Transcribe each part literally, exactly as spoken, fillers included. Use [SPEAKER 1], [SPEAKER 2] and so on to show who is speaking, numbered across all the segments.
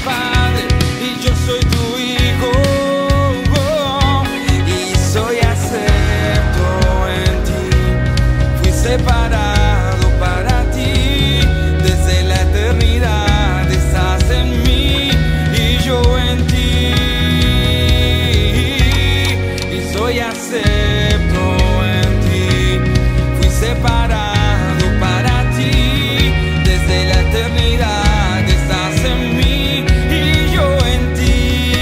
[SPEAKER 1] padre y yo soy tu hijo. Oh, y soy acepto en ti. Fui separado para ti. Desde la eternidad estás en mí y yo en ti. Y soy acepto en ti. Fui separado para ti. Desde la eternidad estás en mí y yo en ti.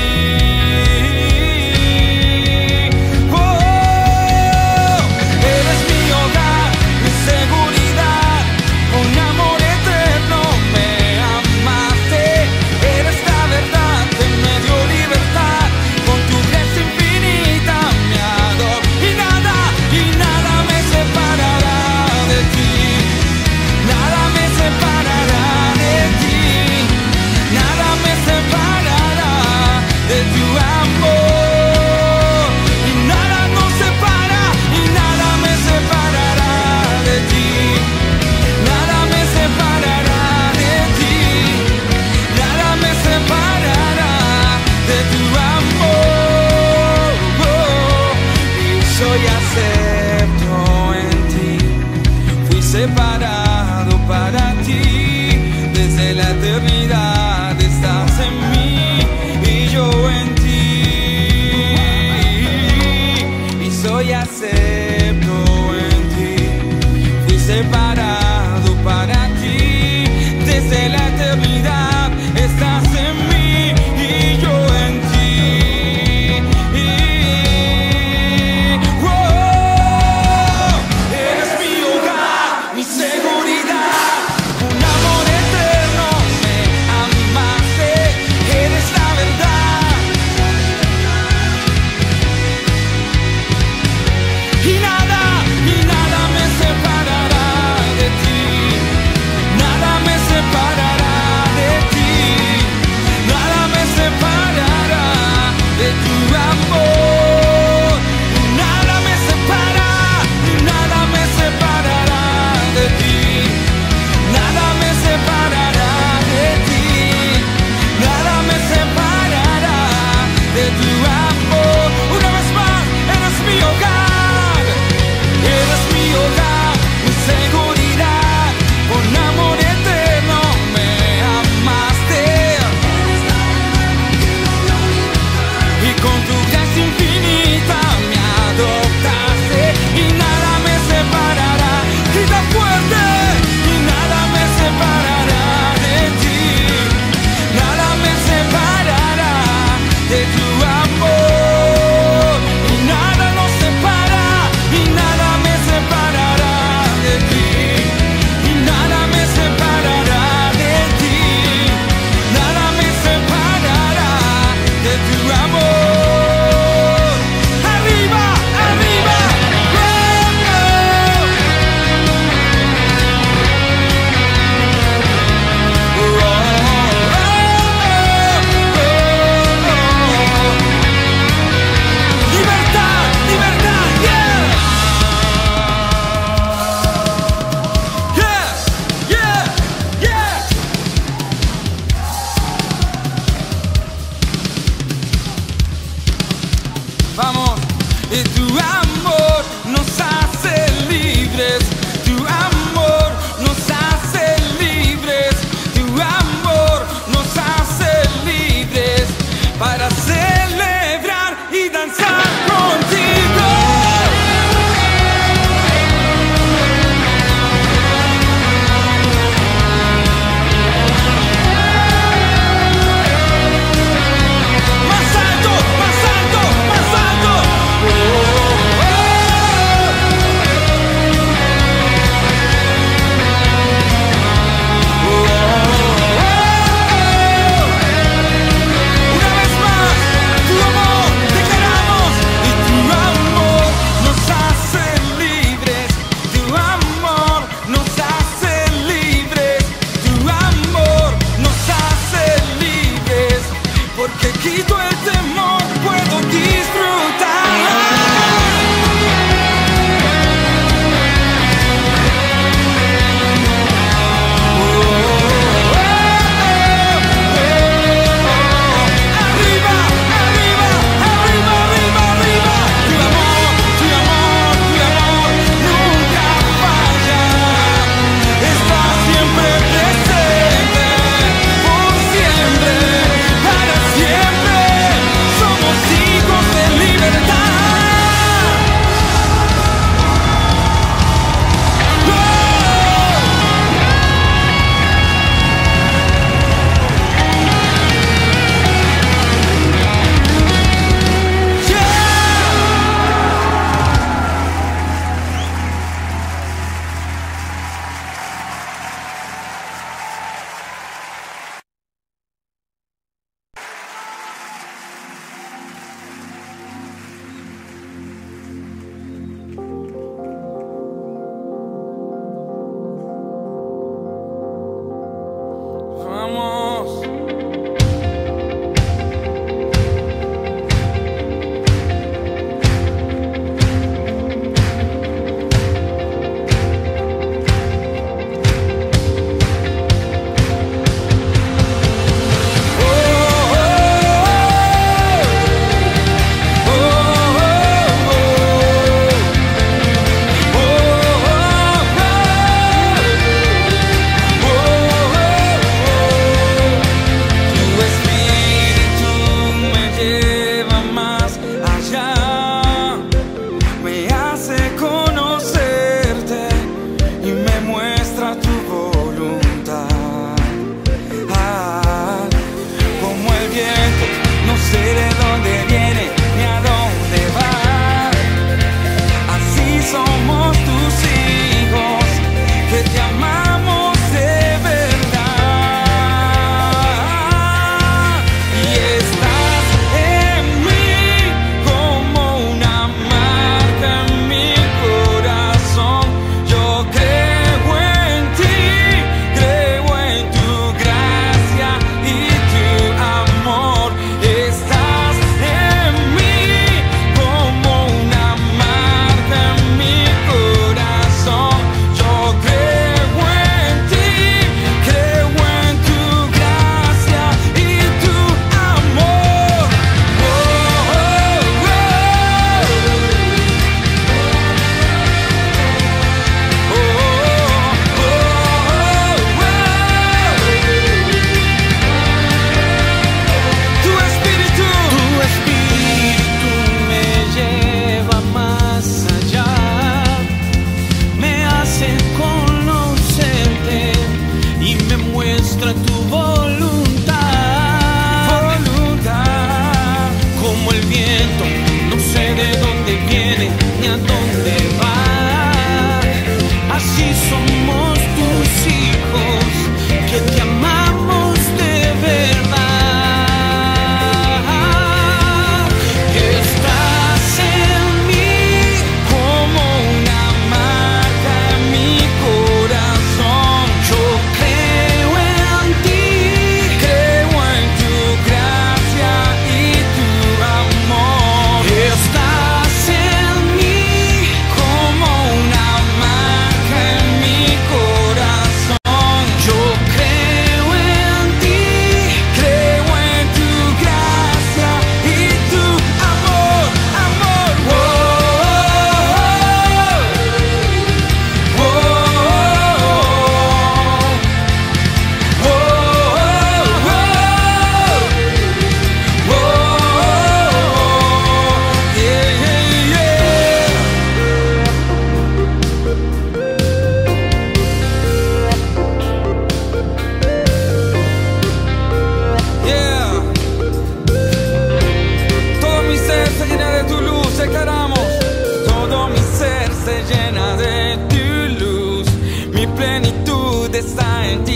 [SPEAKER 1] Oh, eres mi hogar, mi seguridad. Con amor eterno me amaste. Eres la verdad que me dio libertad. Con tu gracia infinita me adoro. Y nada, y nada me separará de ti. Nada me separará de ti. Nada me separará de tu amor. Y nada nos separa, y nada me separará de ti. Nada me separará de ti. Nada me separará de tu amor. Y soy acepto en ti. Fui separado para ti. Desde la eternidad estás en mí y yo en ti. Y soy acepto en ti. Fui separado para ti. Desde la eternidad estás en mí y yo en ti. Oh, eres mi hogar, mi seguridad.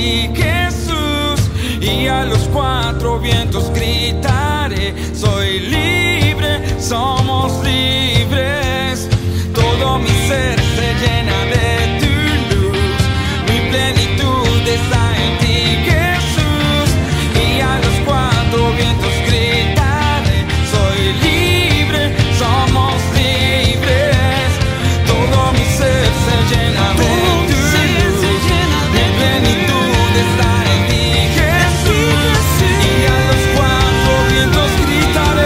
[SPEAKER 1] ti, Jesús, y a los cuatro vientos gritaré: soy libre, somos libres. Todo mi ser se llena de tu luz, mi plenitud está en ti, Jesús, y a los cuatro vientos gritaré: soy libre, somos libres. Todo mi ser se llena de tu luz, mi plenitud está en ti, Jesús, y a los cuatro vientos gritaré: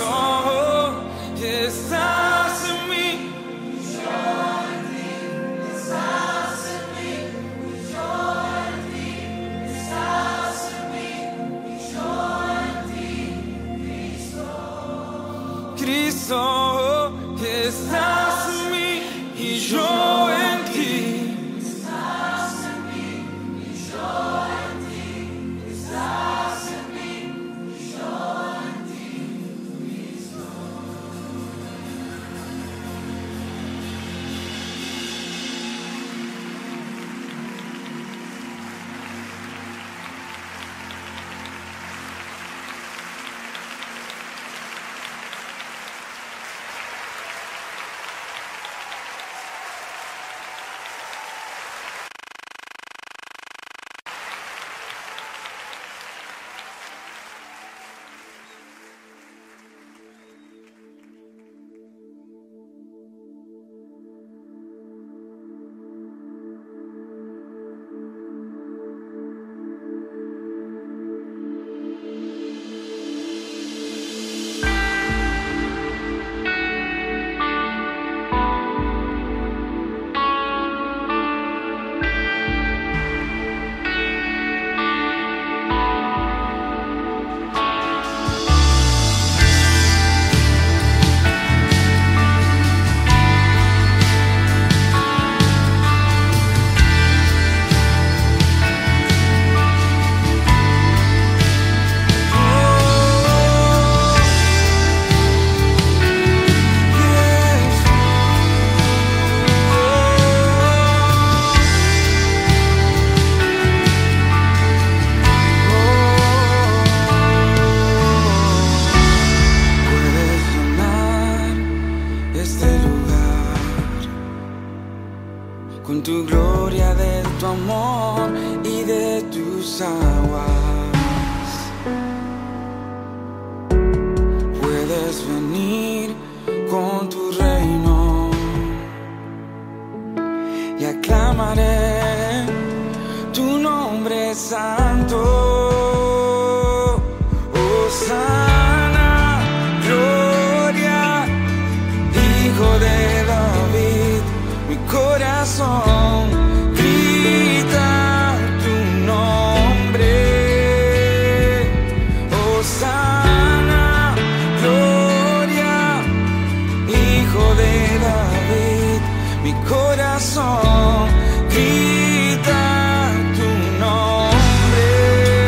[SPEAKER 1] Cristo, estás en mí.
[SPEAKER 2] Yo en ti, estás en mí. Yo en ti, estás en mí. Yo en ti, Cristo.
[SPEAKER 1] Cristo, estás en mí y yo en ti.
[SPEAKER 2] Estás en mí y yo en ti. Estás en mí y yo en ti, Cristo.
[SPEAKER 1] Con tu gloria, de tu amor y de tus aguas. Puedes venir con tu reino y aclamaré tu nombre santo. Hosana, gloria, Hijo de David. Mi corazón grita tu nombre. Hosana, gloria, Hijo de David. Mi corazón grita tu nombre.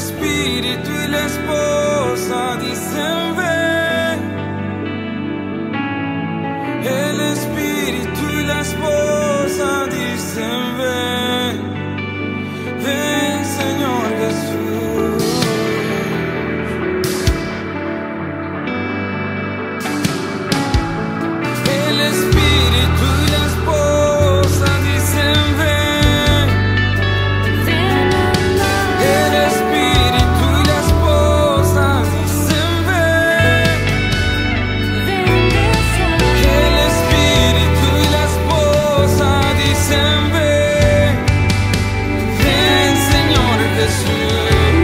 [SPEAKER 1] espíritu y la esposa dicen ven. El espíritu y la esposa dicen ven. Ven, Señor Jesús. El espíritu y la esposa dicen ven. El espíritu y la esposa dicen ven. El espíritu y la esposa dicen ven. Ven, Señor Jesús.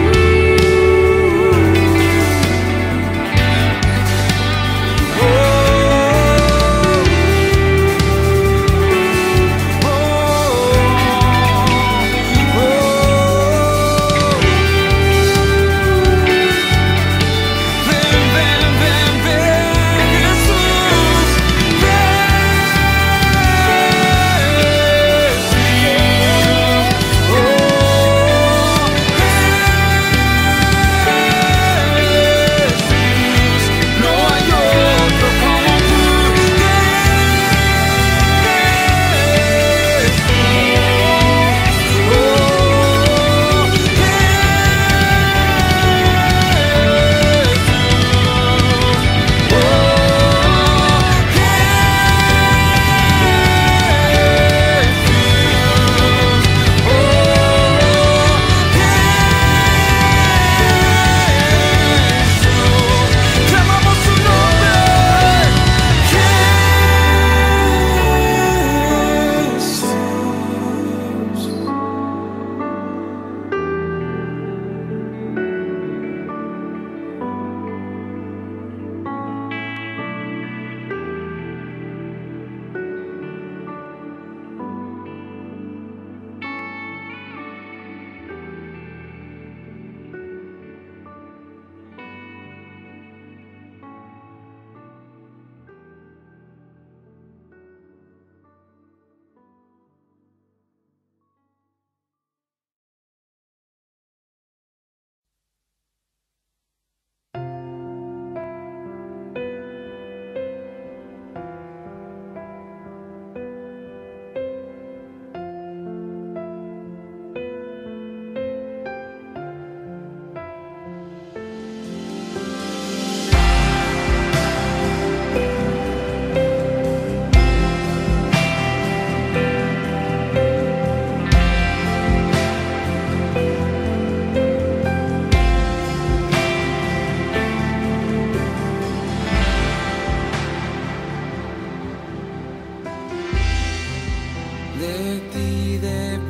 [SPEAKER 1] De ti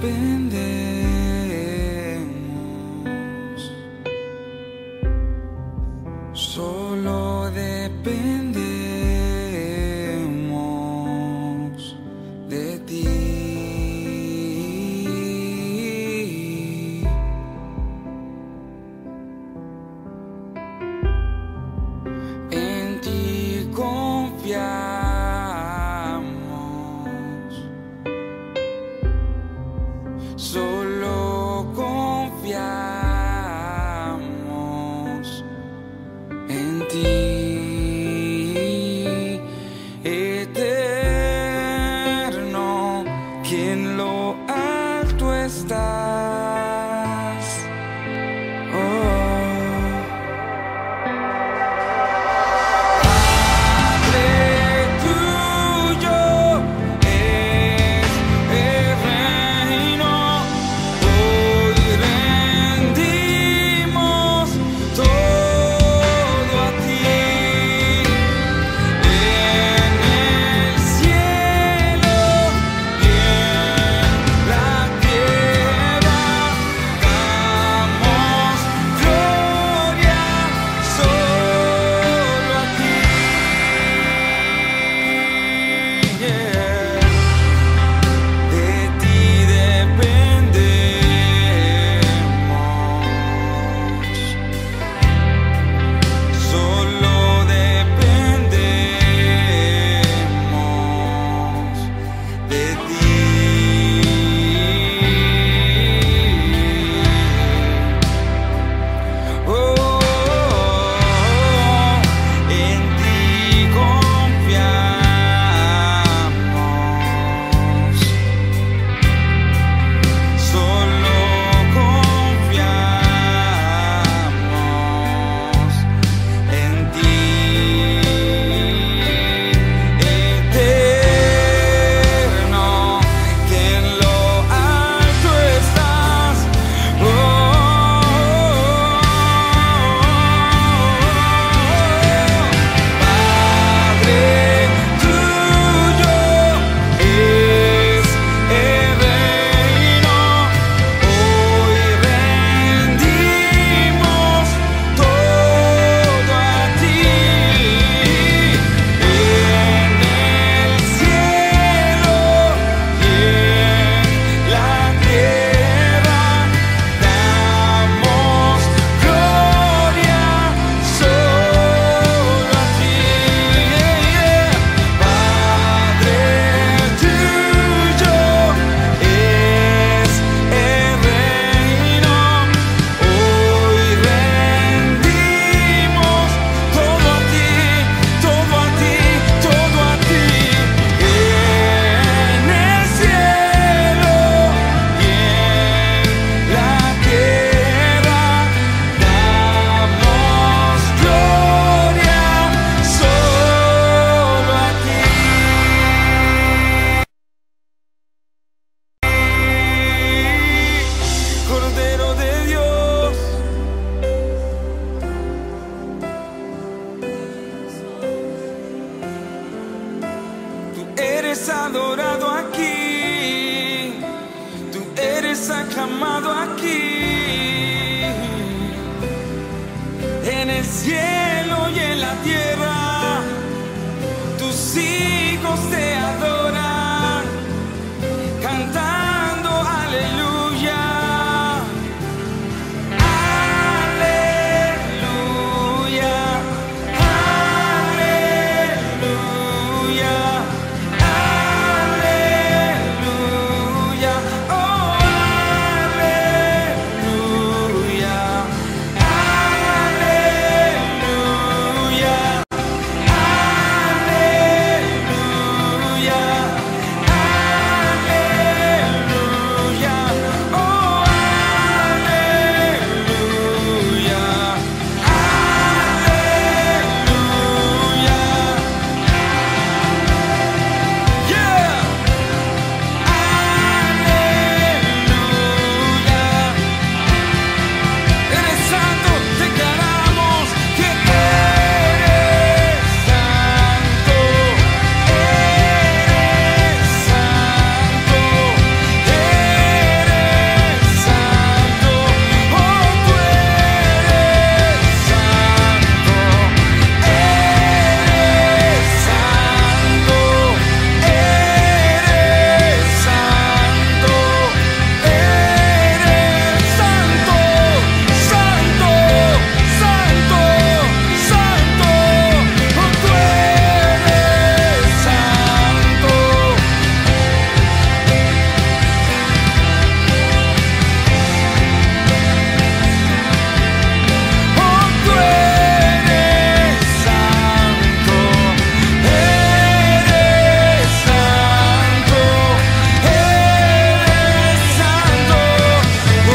[SPEAKER 1] dependemos, solo dependemos de ti. En ti confiamos. Solo confiamos en ti, eterno, que en lo alto estás. Oh. Hoy llamado aquí. En el cielo y en la tierra, tus hijos te adoran, cantando aleluya. Aleluya, aleluya, aleluya, oh, aleluya, aleluya, aleluya, aleluya, oh, aleluya, aleluya, yeah, aleluya. Eres santo, declaramos que eres santo, eres santo, eres santo, oh, tú eres santo, eres santo, eres santo, eres santo, santo, santo, santo, oh, tú eres santo. Oh, tú eres santo, eres santo, eres santo, oh,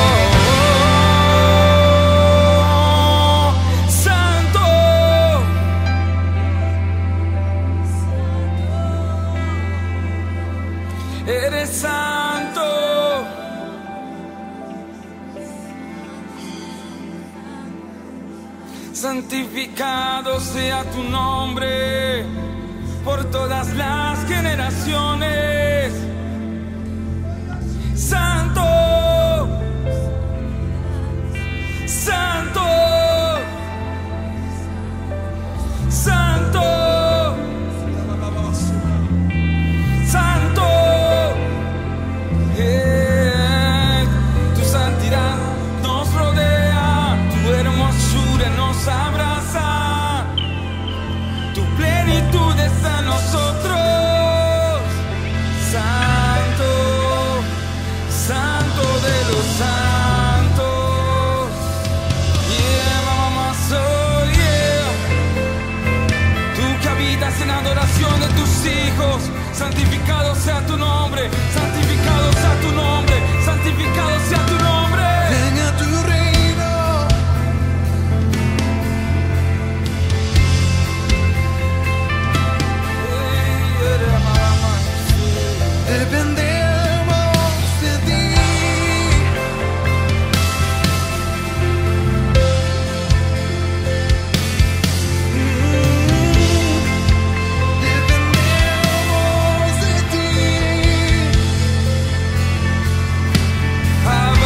[SPEAKER 1] santo. Eres santo. Santificado sea tu nombre por todas las generaciones. Santo, santo, santo, santo. Eh, tu santidad nos rodea, tu hermosura nos abraza, tu plenitud está en nosotros. Santo, santo de los santos. Yeah, mamá, soy yeah. Tú que habitas en adoración de tus hijos, santificado sea tu nombre, santificado sea tu nombre, santificado sea tu nombre.
[SPEAKER 3] Venga tu reino, dependemos de ti. Dependemos de ti.
[SPEAKER 1] Hablamos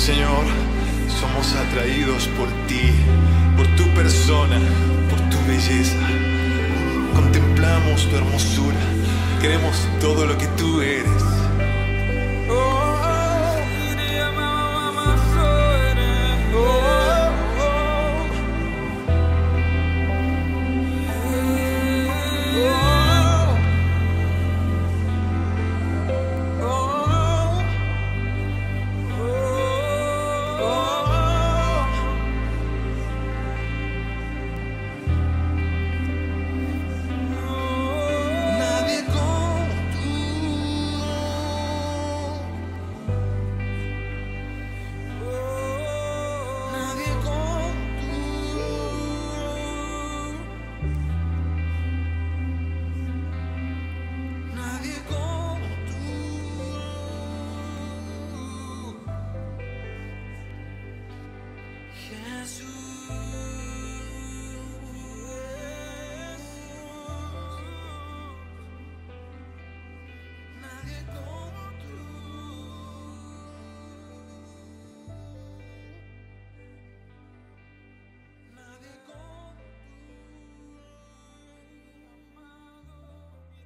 [SPEAKER 4] Señor, somos atraídos por ti, por tu persona, por tu belleza. Contemplamos tu hermosura, queremos todo lo que tú eres.
[SPEAKER 3] Nadie como tú. Nadie como tú. Nadie como tú. Jesús. Nadie como tú. Nadie como tú. Amado, mi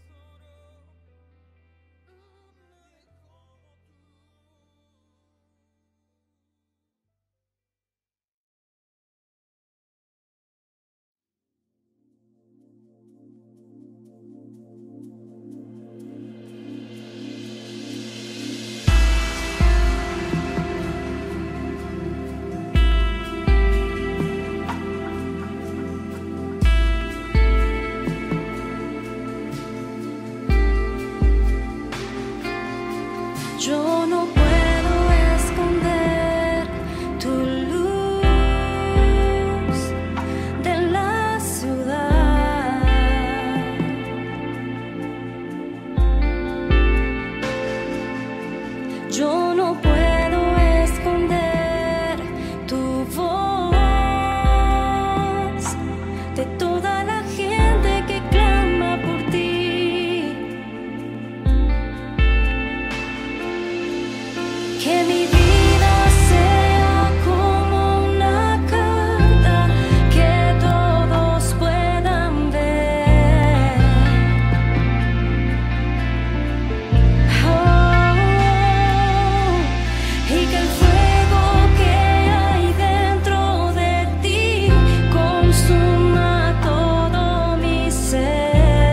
[SPEAKER 5] Yo no puedo esconder tu luz de la ciudad. Yo no puedo esconder tu voz de toda la gente que clama por ti. Que mi vida sea como una carta que todos puedan ver. Oh, y que el fuego que hay dentro de ti consuma todo mi ser.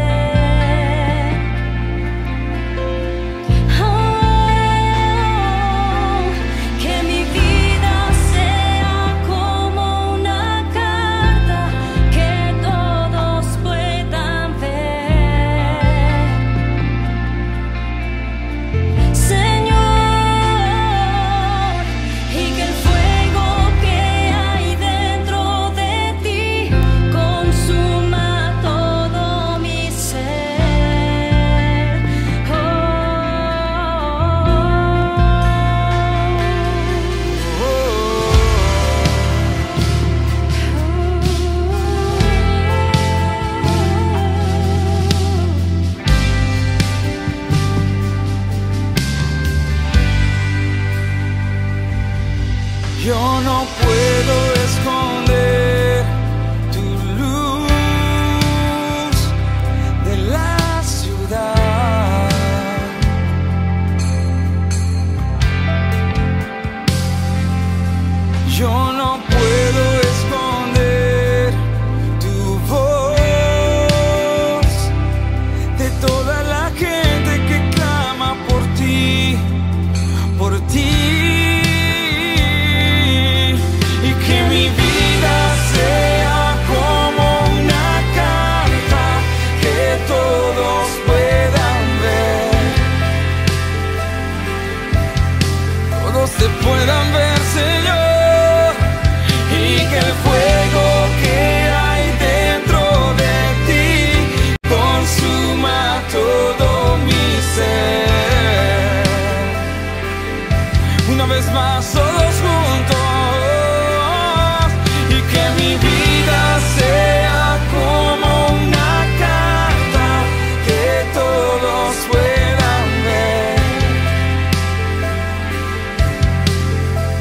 [SPEAKER 5] Que mi vida sea como una carta que todos puedan ver. Señor, y que el fuego que hay dentro de ti consuma todo mi ser.
[SPEAKER 1] Yo no puedo esconder tu luz de la ciudad. Yo no puedo esconder tu voz de toda la gente que clama por ti, por ti. Y que mi vida sea como una carta que todos puedan ver. Todos te puedan ver, Señor. Y que el fuego que hay dentro de ti consuma todo mi ser. Una vez más, todos juntos. Y que mi vida sea como una carta que todos puedan ver.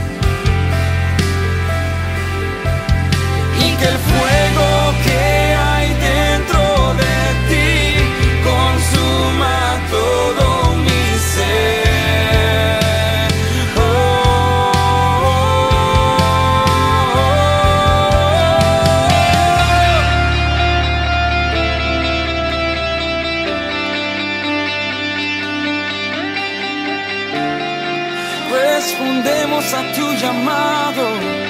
[SPEAKER 1] respondemos a tu llamado,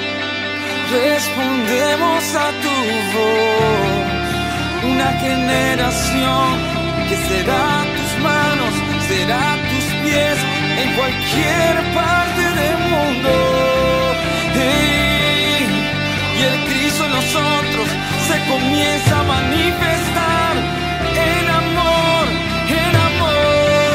[SPEAKER 1] respondemos a tu voz. Una generación que será tus manos, será tus pies en cualquier parte del mundo. Hey, y el Cristo en nosotros se comienza a manifestar en amor, en amor.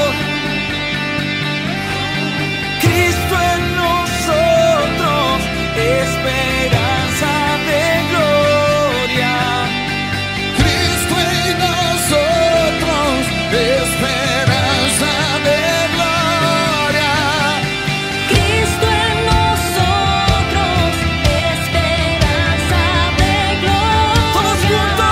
[SPEAKER 1] Cristo en nosotros, esperanza de gloria.
[SPEAKER 6] Cristo en nosotros, esperanza de gloria.
[SPEAKER 5] Cristo en nosotros, esperanza de gloria.
[SPEAKER 1] Todos juntos.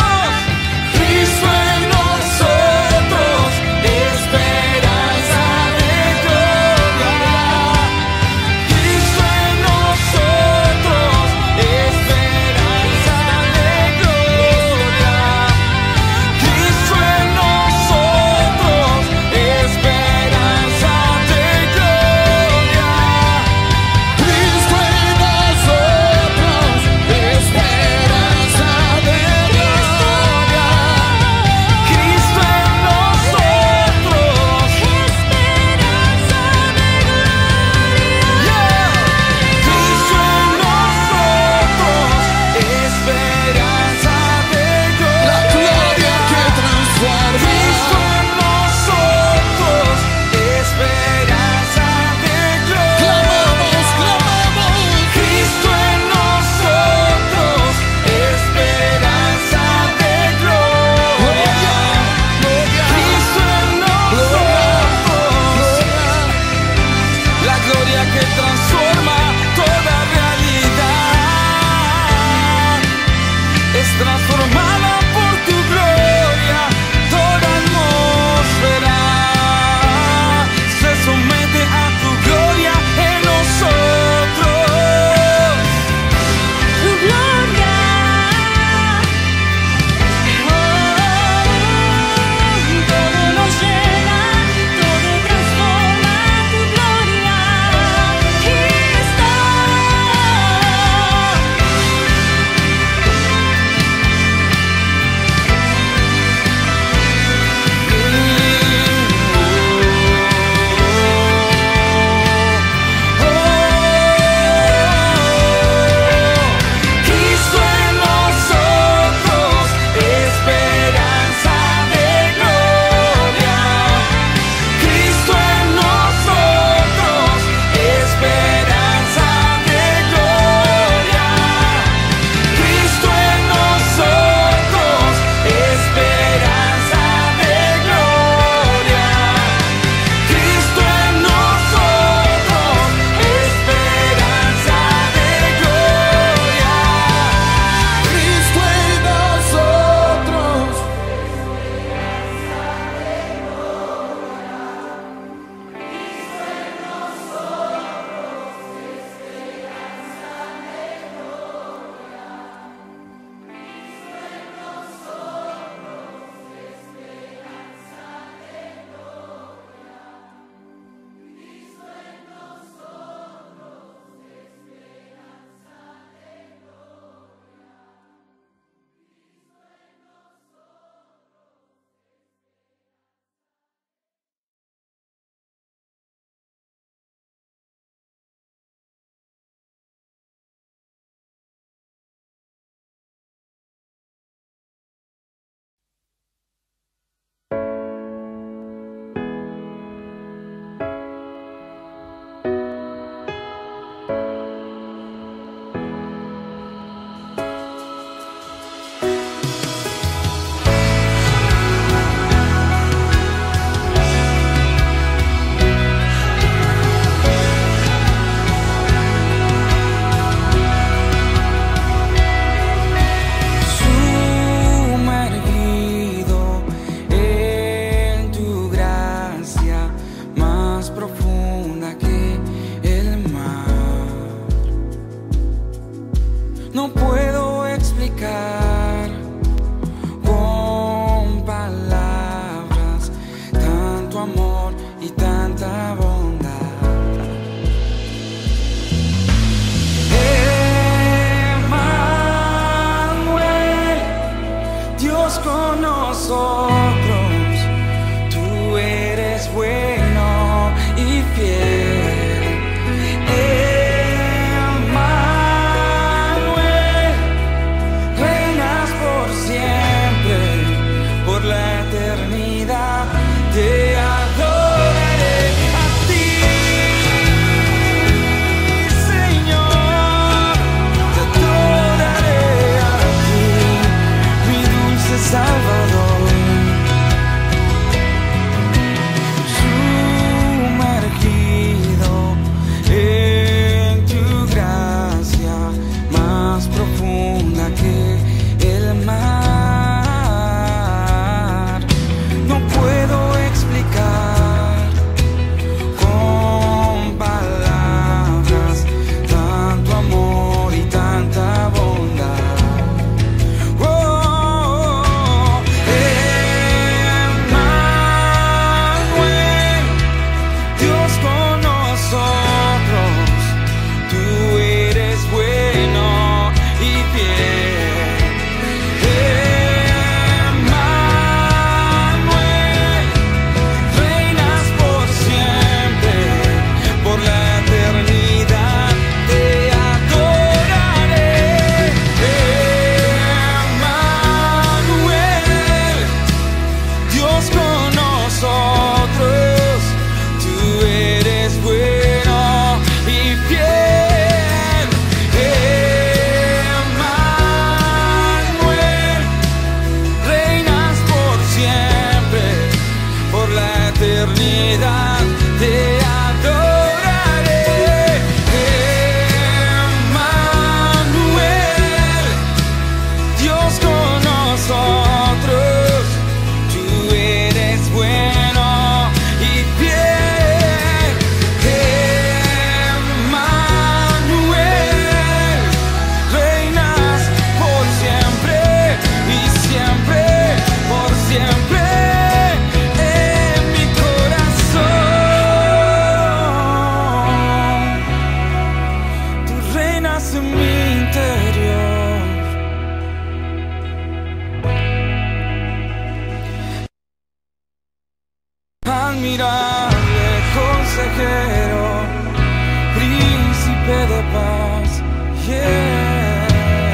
[SPEAKER 1] príncipe de paz. Yeah.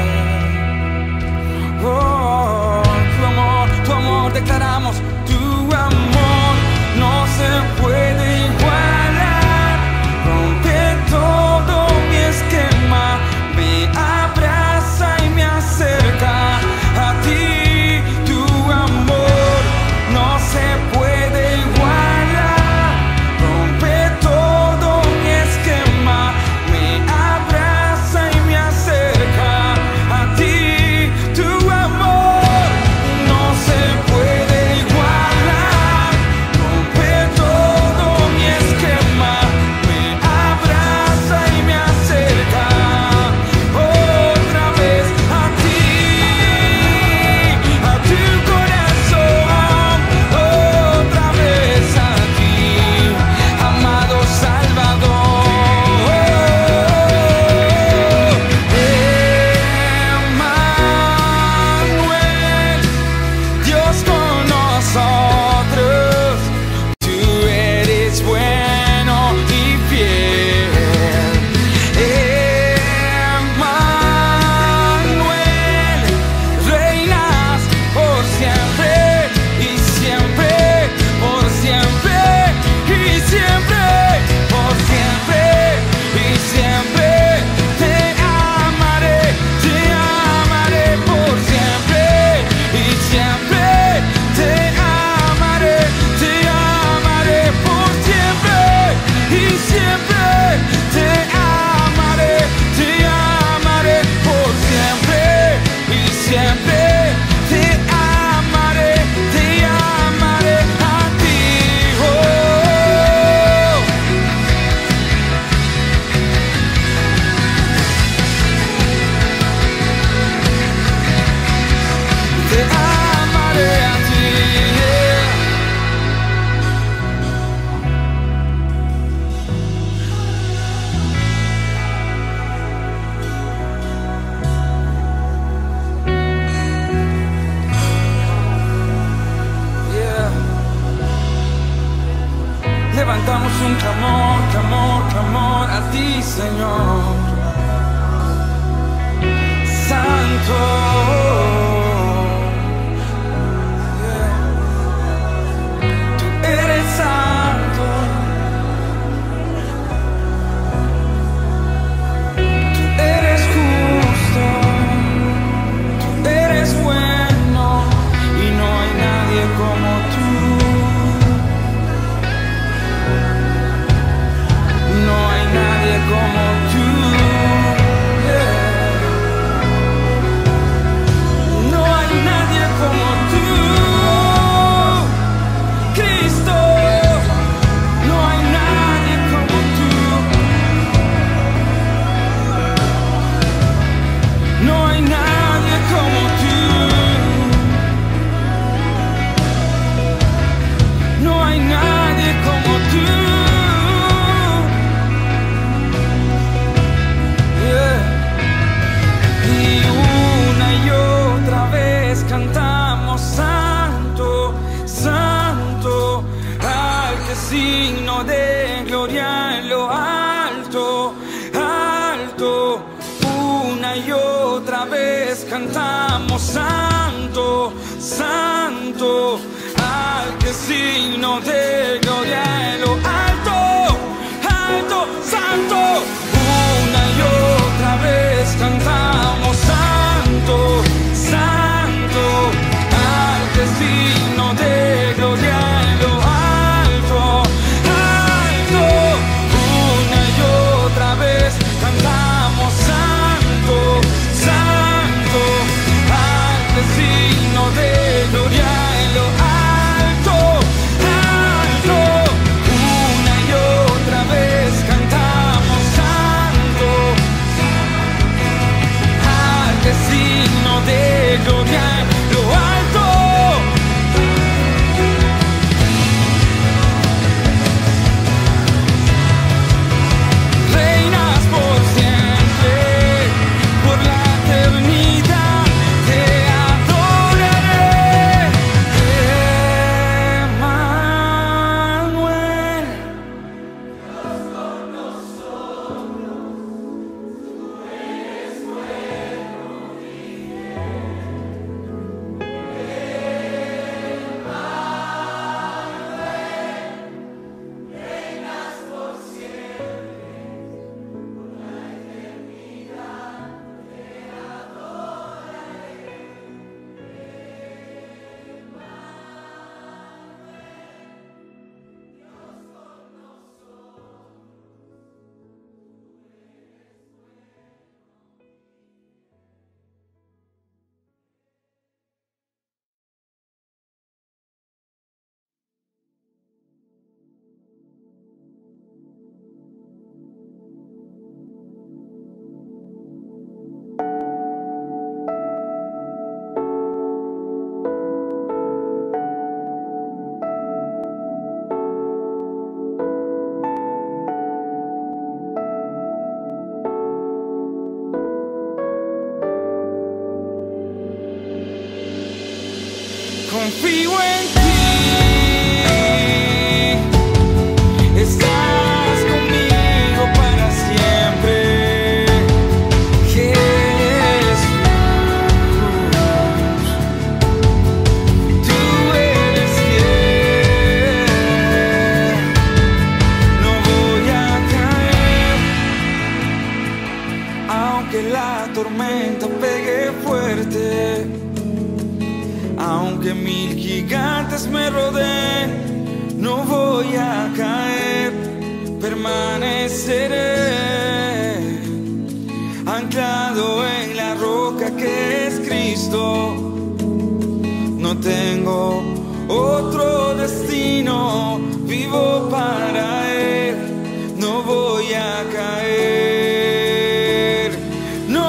[SPEAKER 1] Oh, tu amor, tu amor, declaramos tu amor no se puede igualar. Rompe todo mi esquema, me abraza y me acerca a ti. Tu amor no se puede igualar. Rompe todo mi esquema, me abraza y me acerca a ti. Tu amor no se puede igualar. Rompe todo mi esquema, me abraza y me acerca otra vez a ti, a tu corazón, otra vez a ti, amado Salvador. Emmanuel, Dios con nosotros, tú eres bueno y fiel. Emmanuel, reinas por siempre y siempre, por siempre y siempre, por siempre y siempre. Te amaré, te amaré por siempre y siempre. Te amaré, te amaré por siempre y siempre. Te amaré, te amaré por siempre y siempre. Te amaré, te amaré a ti. Oh. Te amaré a ti. Yeah. Yeah. Levantamos un clamor, clamor, clamor a ti, Señor. Santo. Yeah. Tú eres santo. Tú eres justo. Tú eres bueno. Y no hay nadie como tú. No hay nadie como tú. Yeah. No hay nadie como tú. Cristo. No hay nadie como tú. No hay nadie como tú. No hay nadie como tú. Yeah. Y una y otra vez cantamos santo, santo, al que signo de gloria en lo alto, alto. Una y otra vez cantamos santo, santo, al que signo de gloria en lo alto, alto, santo. Una y otra vez cantamos santo, santo, al que signo de gloria en lo alto, alto. Una y otra vez cantamos santo, santo, al que signo de gloria en lo alto, alto. confío en ti. Estás conmigo para siempre, Jesús. Tú eres fiel. No voy a caer, aunque la tormenta pegue fuerte, aunque mil gigantes me rodeen, no voy a caer, permaneceré anclado en la roca que es Cristo. No tengo otro destino, vivo para Él, no voy a caer, no.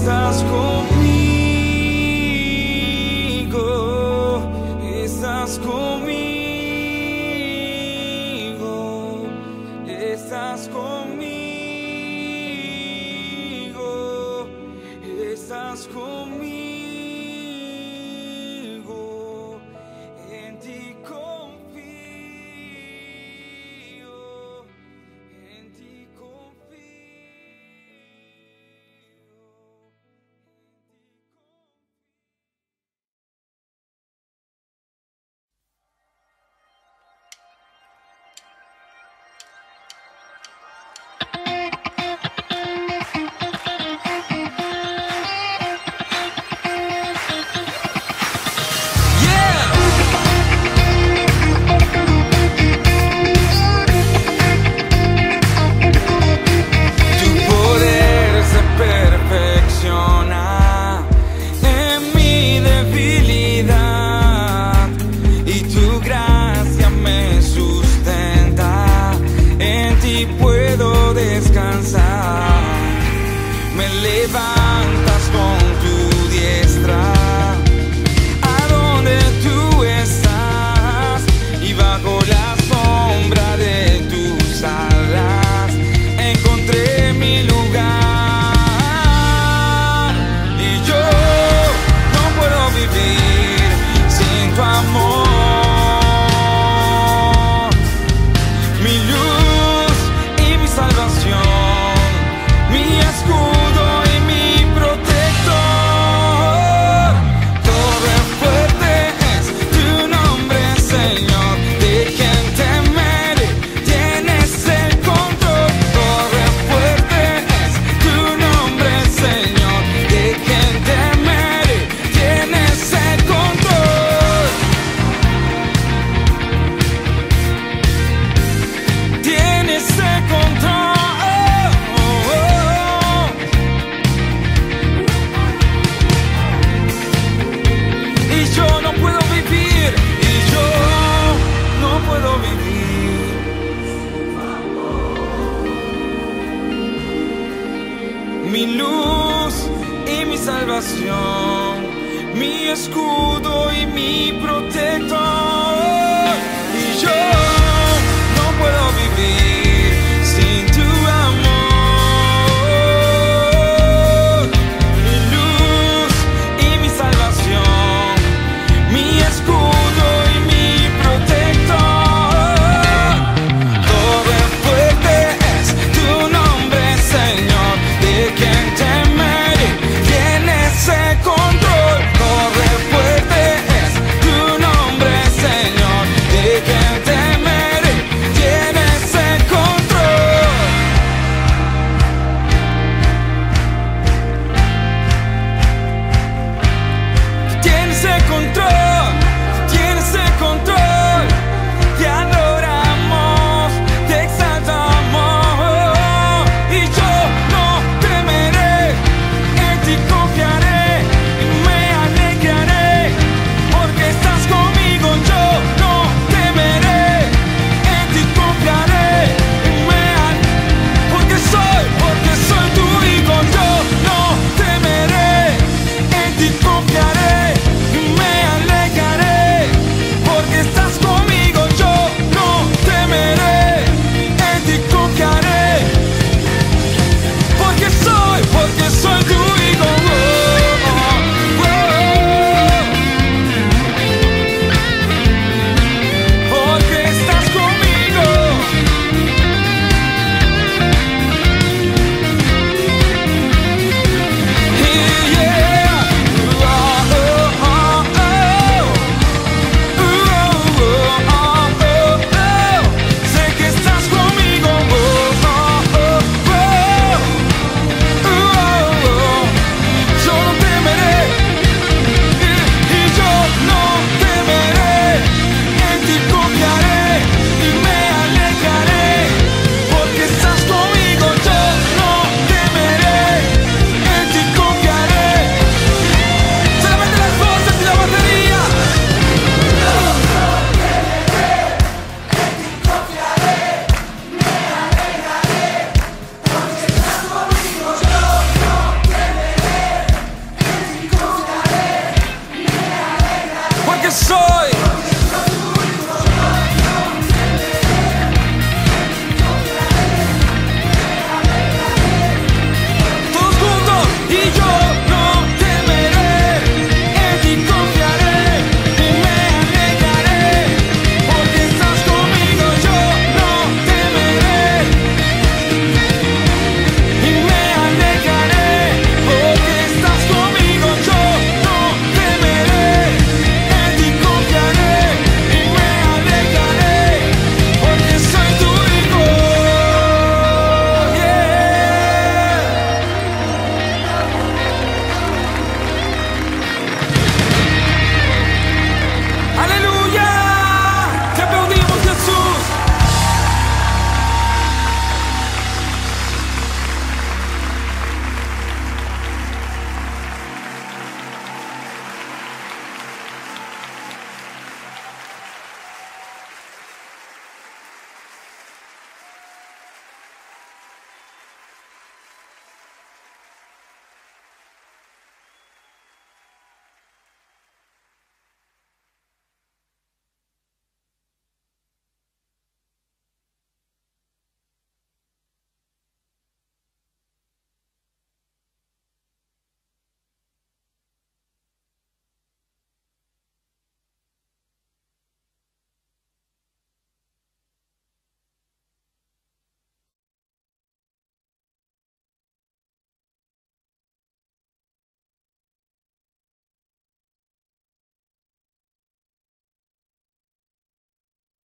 [SPEAKER 1] estás conmigo, estás conmigo, estás conmigo, estás conmigo, en ti confío, en ti confío. Tu poder se perfecciona en mi debilidad y tu gracia me sustenta. En ti puedo descansar. Me levantas con tu diestra a donde tú estás y bajo la sombra de tus alas encontré mi lugar. Y yo no puedo vivir sin tu amor, mi luz y mi salvación, mi escudo y mi protector. Torre fuerte es tu nombre, Señor, de quien temeré, tienes el control. Torre fuerte es tu nombre, Señor, de quien temeré, tienes el control. Tienes el control. Y yo no puedo vivir, y yo no puedo vivir. Mi luz y mi salvación, mi escudo y mi protector. Y yo